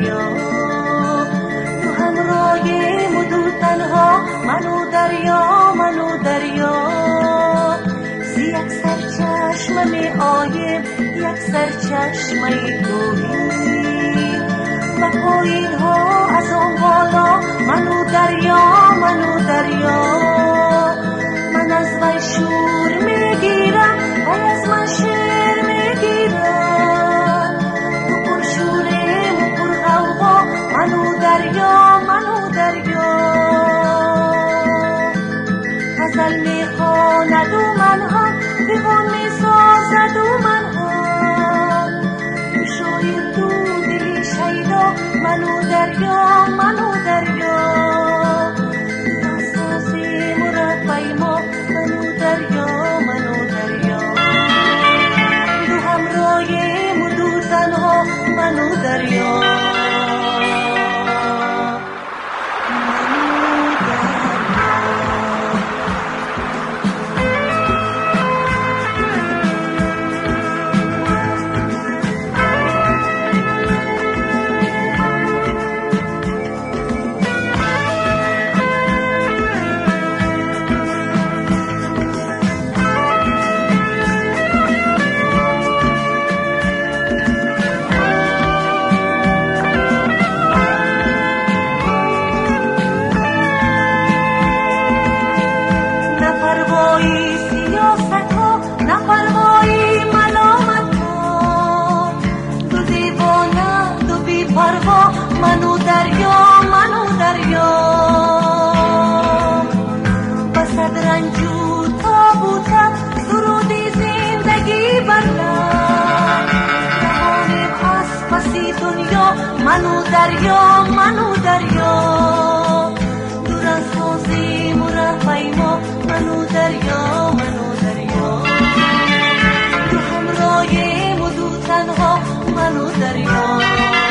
دریا، تو همراهیم و دو تنها، من و دریا، من و دریا. یک سرچشمه می آیم، یک سرچشمه توهی و پایین ها از آن بالا، من و دریا، من و دریا. من از وی شور می گیرم و از من شعر می گیرم، تو پر شوریم و پر غوغا، من و دریا، من و دریا. غزل می خواند و من هم دیوان می سازد و من هم، تو شاید تو دلی شیدا، من و دریا، من و دریا. تو سازیم و رفای ما، من و دریا، من و دریا. تو همراهیم و دو تنها، من و دریا. منو دریا، منو دریا. بسد رنجو تابوتا، سرودی زندگی برلم، جهانی پس پسی دنیا، منو دریا، منو دریا. دوران سازیم و رفای ما، منو دریا، منو دریا. تو همراهیم و دو تنها، منو دریا.